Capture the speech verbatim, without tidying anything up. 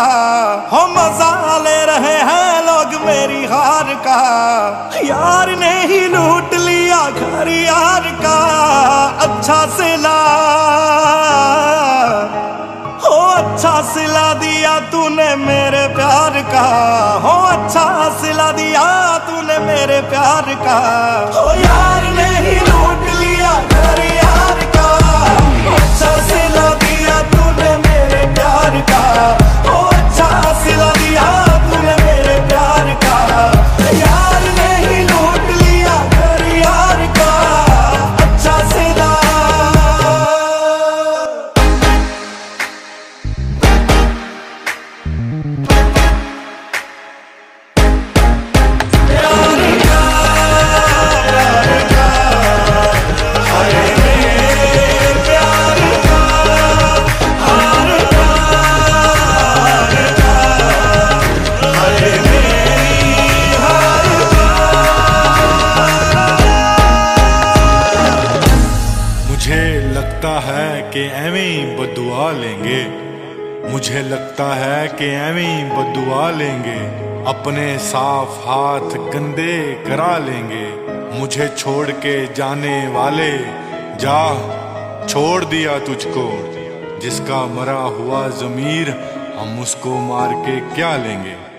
का। हो मजा ले रहे हैं लोग मेरी हार का। यार ने ही लूट लिया घर यार का। अच्छा सिला हो अच्छा सिला दिया तूने मेरे प्यार का। हो अच्छा सिला दिया तूने मेरे प्यार का। हो यार ने ही लूट लिया घर यार का। अच्छा सिला दिया तूने मेरे प्यार का। हो अच्छा सिला दिया तूने मेरे प्यार का। यार ने ही लूट लिया घर यार का। अच्छा सिला लगता है कि एवें बदुआ लेंगे। मुझे लगता है कि एवें बदुआ लेंगे। अपने साफ हाथ गंदे करा लेंगे। मुझे छोड़ के जाने वाले जा, छोड़ दिया तुझको। जिसका मरा हुआ ज़मीर हम उसको मार के क्या लेंगे।